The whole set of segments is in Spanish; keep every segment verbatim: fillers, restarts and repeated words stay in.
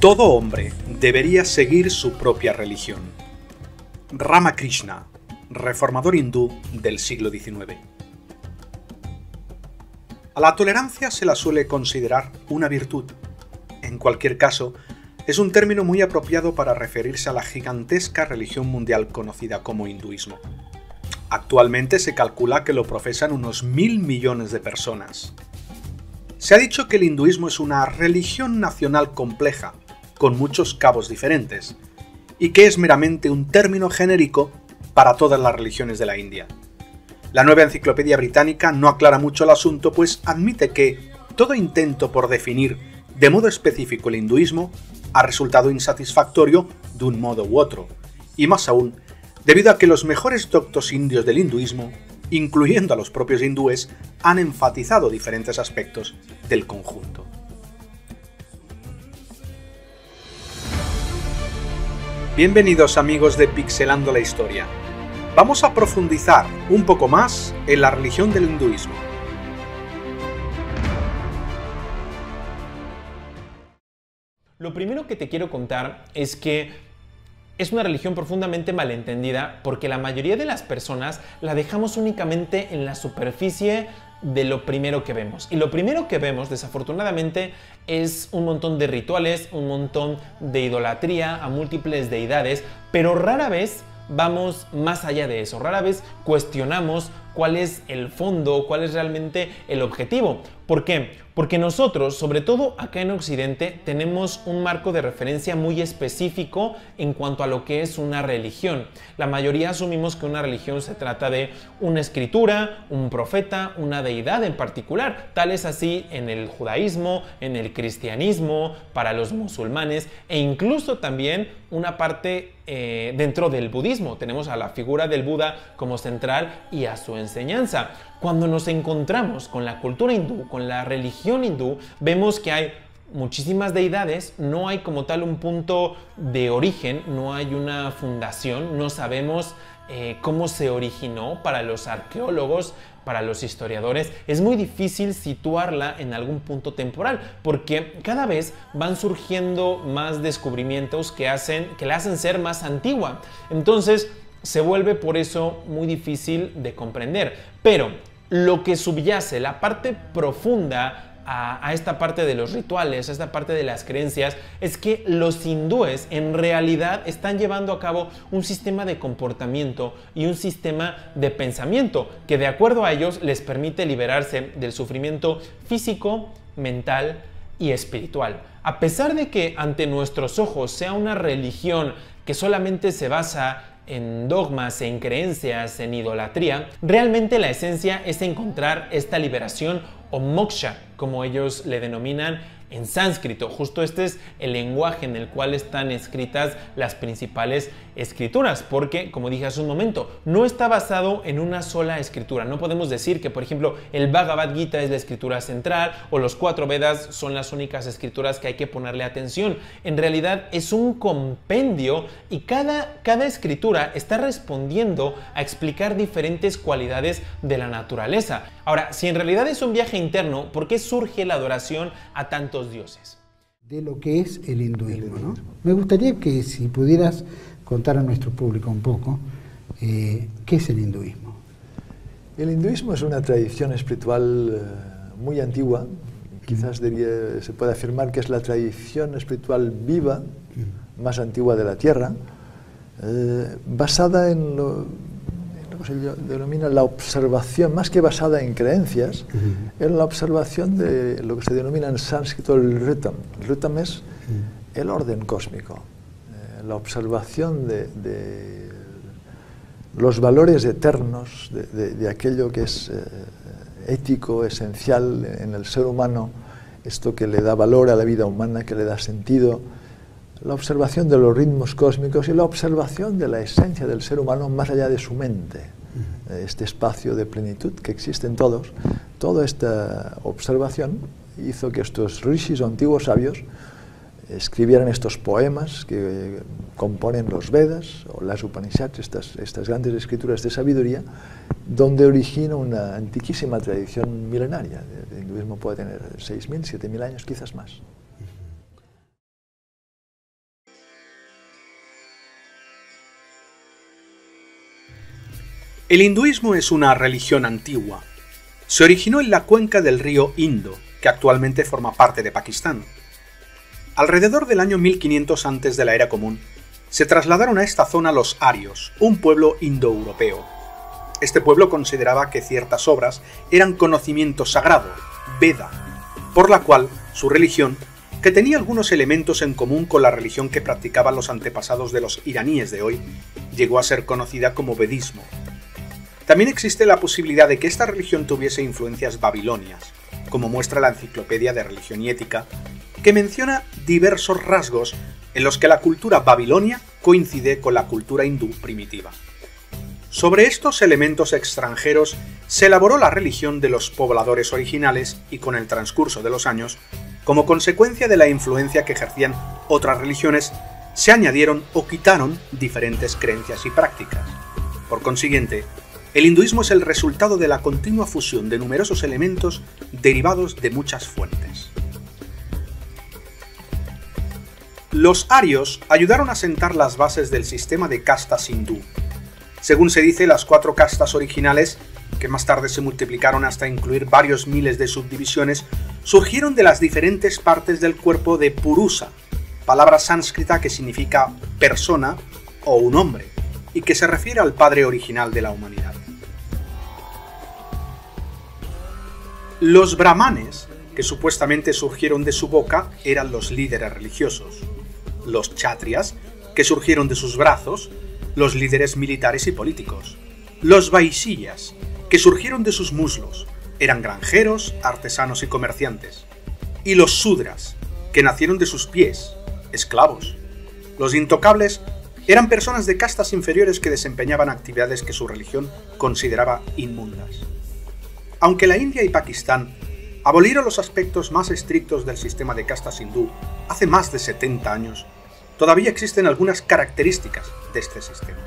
Todo hombre debería seguir su propia religión. Ramakrishna, reformador hindú del siglo diecinueve. A la tolerancia se la suele considerar una virtud. En cualquier caso, es un término muy apropiado para referirse a la gigantesca religión mundial conocida como hinduismo. Actualmente se calcula que lo profesan unos mil millones de personas. Se ha dicho que el hinduismo es una religión nacional compleja, con muchos cabos diferentes, y que es meramente un término genérico para todas las religiones de la India. La Nueva Enciclopedia Británica no aclara mucho el asunto, pues admite que todo intento por definir de modo específico el hinduismo ha resultado insatisfactorio de un modo u otro, y más aún, debido a que los mejores doctos indios del hinduismo, incluyendo a los propios hindúes, han enfatizado diferentes aspectos del conjunto. Bienvenidos amigos de Pixelando la Historia. Vamos a profundizar un poco más en la religión del hinduismo. Lo primero que te quiero contar es que es una religión profundamente malentendida porque la mayoría de las personas la dejamos únicamente en la superficie de lo primero que vemos. Y lo primero que vemos, desafortunadamente, es un montón de rituales, un montón de idolatría a múltiples deidades, pero rara vez vamos más allá de eso, rara vez cuestionamos cuál es el fondo, cuál es realmente el objetivo. ¿Por qué? Porque nosotros, sobre todo acá en Occidente, tenemos un marco de referencia muy específico en cuanto a lo que es una religión. La mayoría asumimos que una religión se trata de una escritura, un profeta, una deidad en particular. Tal es así en el judaísmo, en el cristianismo, para los musulmanes e incluso también una parte eh, dentro del budismo. Tenemos a la figura del Buda como central y a su enseñanza. Cuando nos encontramos con la cultura hindú, con la religión hindú, vemos que hay muchísimas deidades, no hay como tal un punto de origen, no hay una fundación, no sabemos eh, cómo se originó. Para los arqueólogos, para los historiadores, es muy difícil situarla en algún punto temporal, porque cada vez van surgiendo más descubrimientos que, hacen, que la hacen ser más antigua. Entonces, se vuelve por eso muy difícil de comprender. Pero lo que subyace, la parte profunda a, a esta parte de los rituales, a esta parte de las creencias, es que los hindúes en realidad están llevando a cabo un sistema de comportamiento y un sistema de pensamiento que, de acuerdo a ellos, les permite liberarse del sufrimiento físico, mental y espiritual. A pesar de que ante nuestros ojos sea una religión que solamente se basa en dogmas, en creencias, en idolatría, realmente la esencia es encontrar esta liberación o moksha, como ellos le denominan en sánscrito. Justo este es el lenguaje en el cual están escritas las principales escrituras, porque, como dije hace un momento, no está basado en una sola escritura. No podemos decir que, por ejemplo, el Bhagavad Gita es la escritura central o los cuatro Vedas son las únicas escrituras que hay que ponerle atención. En realidad es un compendio y cada, cada escritura está respondiendo a explicar diferentes cualidades de la naturaleza. Ahora, si en realidad es un viaje interno, ¿por qué surge la adoración a tantos dioses? De lo que es el hinduismo, ¿no? Me gustaría que si pudieras contar a nuestro público un poco eh, ¿qué es el hinduismo? El hinduismo es una tradición espiritual eh, muy antigua. Quizás diría, se puede afirmar que es la tradición espiritual viva mm. más antigua de la Tierra, eh, basada en lo, en lo que se denomina la observación, más que basada en creencias, uh-huh. en la observación de lo que se denomina en sánscrito el ritam. El ritam es uh-huh. el orden cósmico, eh, la observación de, de los valores eternos, de, de, de aquello que es eh, ético, esencial en el ser humano, esto que le da valor a la vida humana, que le da sentido, la observación de los ritmos cósmicos y la observación de la esencia del ser humano más allá de su mente, este espacio de plenitud que existe en todos. Toda esta observación hizo que estos rishis o antiguos sabios escribieran estos poemas que componen los Vedas o las Upanishads, estas, estas grandes escrituras de sabiduría, donde origina una antiquísima tradición milenaria. El hinduismo puede tener seis mil, siete mil años, quizás más. El hinduismo es una religión antigua. Se originó en la cuenca del río Indo, que actualmente forma parte de Pakistán. Alrededor del año mil quinientos antes de la era común, se trasladaron a esta zona los arios, un pueblo indoeuropeo. Este pueblo consideraba que ciertas obras eran conocimiento sagrado, Veda, por la cual su religión, que tenía algunos elementos en común con la religión que practicaban los antepasados de los iraníes de hoy, llegó a ser conocida como vedismo. También existe la posibilidad de que esta religión tuviese influencias babilonias, como muestra la Enciclopedia de Religión y Ética, que menciona diversos rasgos en los que la cultura babilonia coincide con la cultura hindú primitiva. Sobre estos elementos extranjeros se elaboró la religión de los pobladores originales y con el transcurso de los años, como consecuencia de la influencia que ejercían otras religiones, se añadieron o quitaron diferentes creencias y prácticas. Por consiguiente, el hinduismo es el resultado de la continua fusión de numerosos elementos derivados de muchas fuentes. Los arios ayudaron a sentar las bases del sistema de castas hindú. Según se dice, las cuatro castas originales, que más tarde se multiplicaron hasta incluir varios miles de subdivisiones, surgieron de las diferentes partes del cuerpo de Purusa, palabra sánscrita que significa persona o un hombre, y que se refiere al padre original de la humanidad. Los brahmanes, que supuestamente surgieron de su boca, eran los líderes religiosos. Los kshatriyas, que surgieron de sus brazos, los líderes militares y políticos. Los vaishyas, que surgieron de sus muslos, eran granjeros, artesanos y comerciantes. Y los sudras, que nacieron de sus pies, esclavos. Los intocables eran personas de castas inferiores que desempeñaban actividades que su religión consideraba inmundas. Aunque la India y Pakistán abolieron los aspectos más estrictos del sistema de castas hindú hace más de setenta años, todavía existen algunas características de este sistema.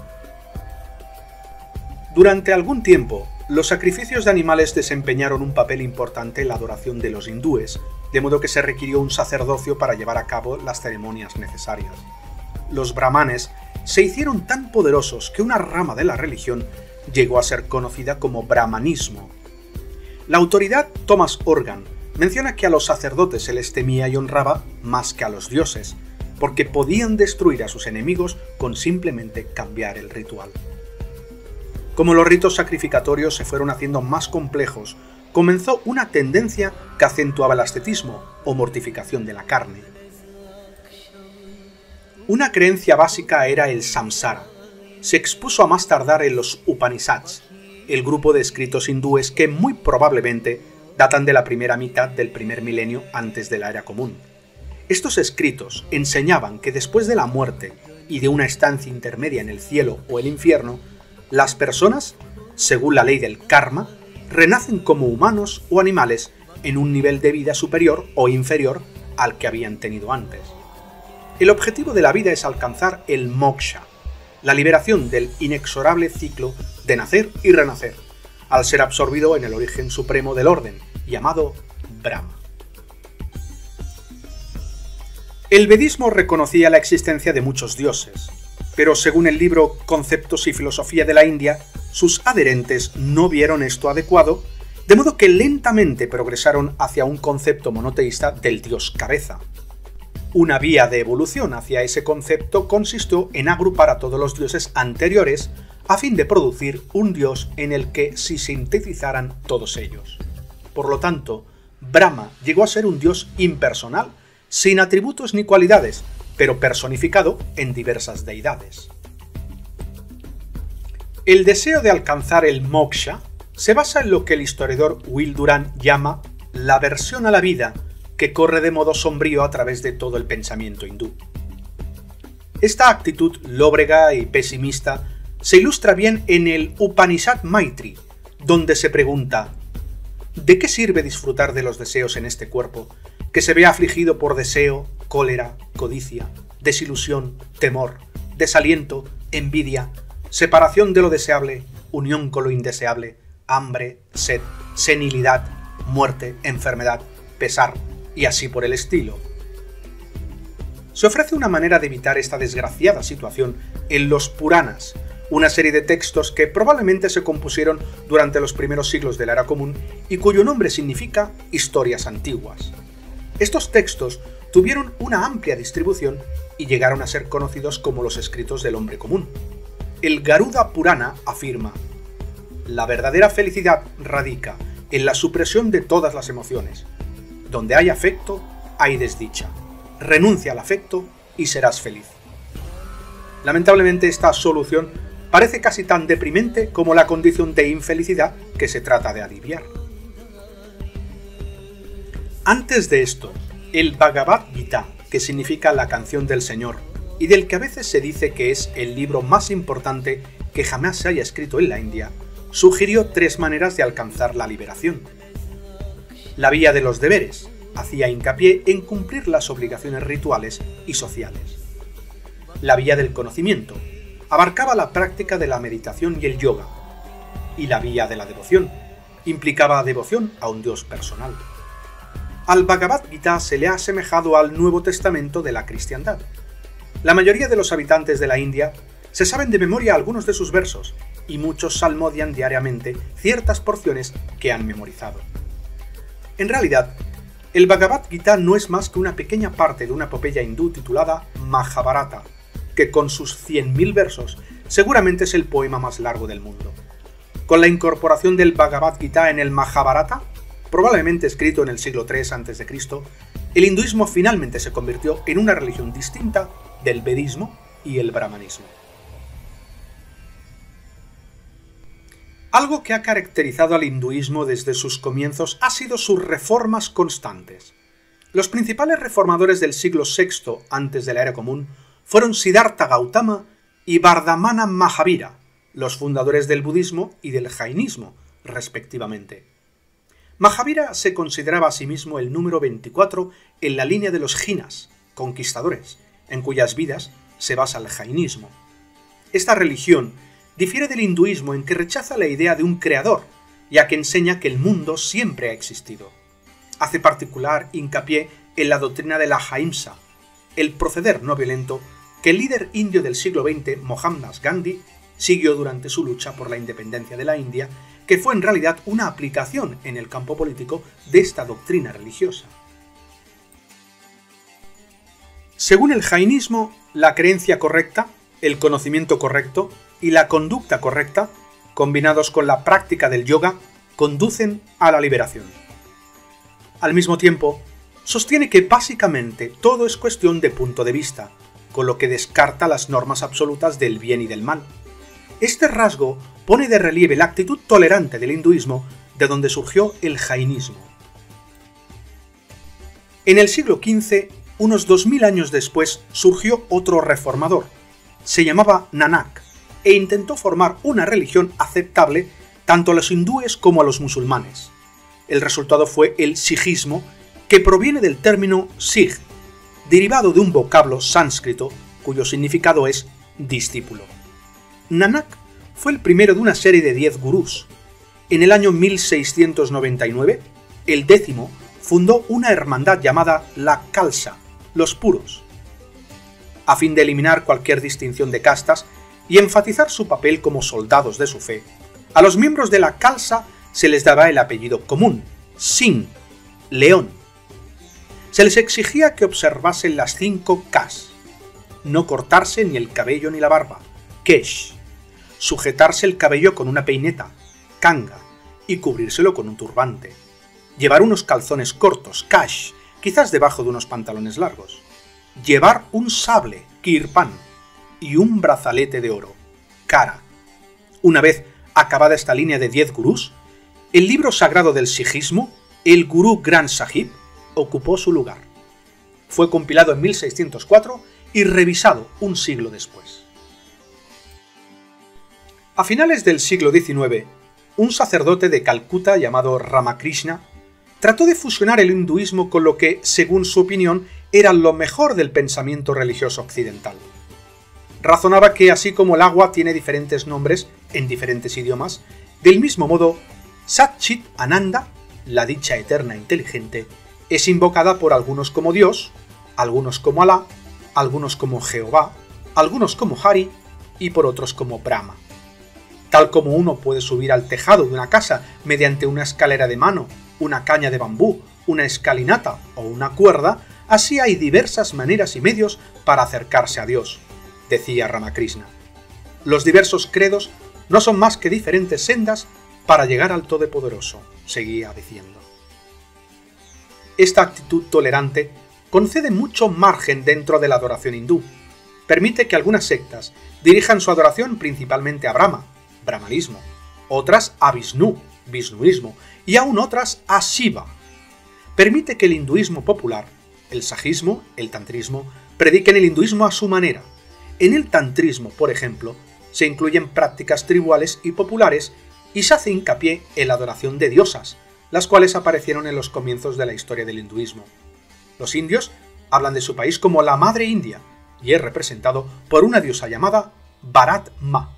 Durante algún tiempo, los sacrificios de animales desempeñaron un papel importante en la adoración de los hindúes, de modo que se requirió un sacerdocio para llevar a cabo las ceremonias necesarias. Los brahmanes se hicieron tan poderosos que una rama de la religión llegó a ser conocida como brahmanismo. La autoridad Thomas Organ menciona que a los sacerdotes se les temía y honraba más que a los dioses, porque podían destruir a sus enemigos con simplemente cambiar el ritual. Como los ritos sacrificatorios se fueron haciendo más complejos, comenzó una tendencia que acentuaba el ascetismo o mortificación de la carne. Una creencia básica era el samsara. Se expuso a más tardar en los Upanishads, el grupo de escritos hindúes que muy probablemente datan de la primera mitad del primer milenio antes de la era común. Estos escritos enseñaban que después de la muerte y de una estancia intermedia en el cielo o el infierno, las personas, según la ley del karma, renacen como humanos o animales en un nivel de vida superior o inferior al que habían tenido antes. El objetivo de la vida es alcanzar el moksha, la liberación del inexorable ciclo de nacer y renacer, al ser absorbido en el origen supremo del orden, llamado Brahma. El vedismo reconocía la existencia de muchos dioses, pero según el libro Conceptos y Filosofía de la India, sus adherentes no vieron esto adecuado, de modo que lentamente progresaron hacia un concepto monoteísta del dios cabeza. Una vía de evolución hacia ese concepto consistió en agrupar a todos los dioses anteriores a fin de producir un dios en el que se sintetizaran todos ellos. Por lo tanto, Brahma llegó a ser un dios impersonal, sin atributos ni cualidades, pero personificado en diversas deidades. El deseo de alcanzar el moksha se basa en lo que el historiador Will Durant llama la aversión a la vida que corre de modo sombrío a través de todo el pensamiento hindú. Esta actitud lóbrega y pesimista se ilustra bien en el Upanishad Maitri, donde se pregunta: ¿de qué sirve disfrutar de los deseos en este cuerpo, que se ve afligido por deseo, cólera, codicia, desilusión, temor, desaliento, envidia, separación de lo deseable, unión con lo indeseable, hambre, sed, senilidad, muerte, enfermedad, pesar, y así por el estilo? Se ofrece una manera de evitar esta desgraciada situación en los Puranas, una serie de textos que probablemente se compusieron durante los primeros siglos de la Era Común y cuyo nombre significa historias antiguas. Estos textos tuvieron una amplia distribución y llegaron a ser conocidos como los escritos del hombre común. El Garuda Purana afirma: la verdadera felicidad radica en la supresión de todas las emociones. Donde hay afecto, hay desdicha. Renuncia al afecto y serás feliz. Lamentablemente, esta solución parece casi tan deprimente como la condición de infelicidad que se trata de aliviar. Antes de esto, el Bhagavad Gita, que significa la canción del Señor, y del que a veces se dice que es el libro más importante que jamás se haya escrito en la India, sugirió tres maneras de alcanzar la liberación. La vía de los deberes hacía hincapié en cumplir las obligaciones rituales y sociales. La vía del conocimiento abarcaba la práctica de la meditación y el yoga. Y la vía de la devoción implicaba devoción a un dios personal. Al Bhagavad Gita se le ha asemejado al Nuevo Testamento de la cristiandad. La mayoría de los habitantes de la India se saben de memoria algunos de sus versos, y muchos salmodian diariamente ciertas porciones que han memorizado. En realidad, el Bhagavad Gita no es más que una pequeña parte de una epopeya hindú titulada Mahabharata, que con sus cien mil versos seguramente es el poema más largo del mundo. Con la incorporación del Bhagavad Gita en el Mahabharata, probablemente escrito en el siglo tres antes de Cristo, el hinduismo finalmente se convirtió en una religión distinta del vedismo y el brahmanismo. Algo que ha caracterizado al hinduismo desde sus comienzos ha sido sus reformas constantes. Los principales reformadores del siglo sexto antes de la Era Común fueron Siddhartha Gautama y Vardhamana Mahavira, los fundadores del budismo y del jainismo, respectivamente. Mahavira se consideraba a sí mismo el número veinticuatro en la línea de los jinas, conquistadores, en cuyas vidas se basa el jainismo. Esta religión difiere del hinduismo en que rechaza la idea de un creador, ya que enseña que el mundo siempre ha existido. Hace particular hincapié en la doctrina de la ahimsa, el proceder no violento que el líder indio del siglo veinte, Mohandas Gandhi, siguió durante su lucha por la independencia de la India, que fue en realidad una aplicación en el campo político de esta doctrina religiosa. Según el jainismo, la creencia correcta, el conocimiento correcto y la conducta correcta, combinados con la práctica del yoga, conducen a la liberación. Al mismo tiempo, sostiene que básicamente todo es cuestión de punto de vista, con lo que descarta las normas absolutas del bien y del mal. Este rasgo pone de relieve la actitud tolerante del hinduismo, de donde surgió el jainismo. En el siglo quince, unos dos mil años después, surgió otro reformador. Se llamaba Nanak, e intentó formar una religión aceptable tanto a los hindúes como a los musulmanes. El resultado fue el sijismo, que proviene del término Sikh, derivado de un vocablo sánscrito cuyo significado es discípulo. Nanak fue el primero de una serie de diez gurús. En el año mil seiscientos noventa y nueve, el décimo fundó una hermandad llamada la Khalsa, los puros. A fin de eliminar cualquier distinción de castas y enfatizar su papel como soldados de su fe, a los miembros de la Khalsa se les daba el apellido común, Singh, león. Se les exigía que observasen las cinco Kas: no cortarse ni el cabello ni la barba, Kesh; sujetarse el cabello con una peineta, Kanga, y cubrírselo con un turbante; llevar unos calzones cortos, Kash, quizás debajo de unos pantalones largos; llevar un sable, Kirpan, y un brazalete de oro, Kara. Una vez acabada esta línea de diez gurús, el libro sagrado del sijismo, el Gurú Granth Sahib, ocupó su lugar. Fue compilado en mil seiscientos cuatro y revisado un siglo después. A finales del siglo diecinueve, un sacerdote de Calcuta llamado Ramakrishna trató de fusionar el hinduismo con lo que, según su opinión, era lo mejor del pensamiento religioso occidental. Razonaba que, así como el agua tiene diferentes nombres en diferentes idiomas, del mismo modo, Sat Chit Ananda, la dicha eterna inteligente, es invocada por algunos como Dios, algunos como Alá, algunos como Jehová, algunos como Hari y por otros como Brahma. Tal como uno puede subir al tejado de una casa mediante una escalera de mano, una caña de bambú, una escalinata o una cuerda, así hay diversas maneras y medios para acercarse a Dios, decía Ramakrishna. Los diversos credos no son más que diferentes sendas para llegar al Todopoderoso, seguía diciendo. Esta actitud tolerante concede mucho margen dentro de la adoración hindú. Permite que algunas sectas dirijan su adoración principalmente a Brahma, brahmanismo, otras a Vishnu, vishnuismo, y aún otras a Shiva. Permite que el hinduismo popular, el sajismo, el tantrismo, prediquen el hinduismo a su manera. En el tantrismo, por ejemplo, se incluyen prácticas tribales y populares y se hace hincapié en la adoración de diosas, las cuales aparecieron en los comienzos de la historia del hinduismo. Los indios hablan de su país como la Madre India y es representado por una diosa llamada Bharat Ma.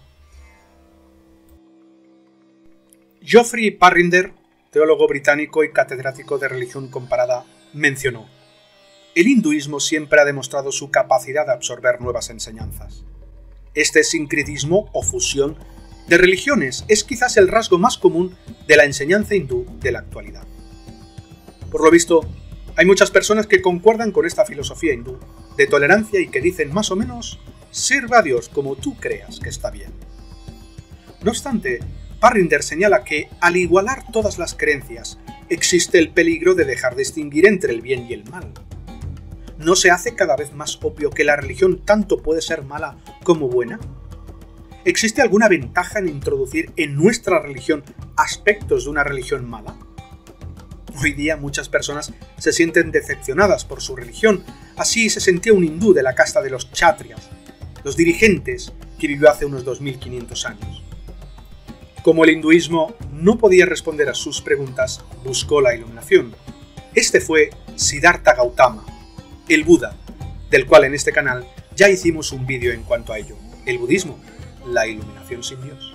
Geoffrey Parrinder, teólogo británico y catedrático de religión comparada, mencionó: el hinduismo siempre ha demostrado su capacidad de absorber nuevas enseñanzas. Este sincretismo o fusión de religiones es quizás el rasgo más común de la enseñanza hindú de la actualidad. Por lo visto, hay muchas personas que concuerdan con esta filosofía hindú de tolerancia y que dicen más o menos: sirve a Dios como tú creas que está bien. No obstante, Parrinder señala que, al igualar todas las creencias, existe el peligro de dejar distinguir entre el bien y el mal. ¿No se hace cada vez más obvio que la religión tanto puede ser mala como buena? ¿Existe alguna ventaja en introducir en nuestra religión aspectos de una religión mala? Hoy día muchas personas se sienten decepcionadas por su religión, así se sentía un hindú de la casta de los kshatriyas, los dirigentes que vivió hace unos dos mil quinientos años. Como el hinduismo no podía responder a sus preguntas, buscó la iluminación. Este fue Siddhartha Gautama, el Buda, del cual en este canal ya hicimos un vídeo en cuanto a ello. El budismo, la iluminación sin Dios.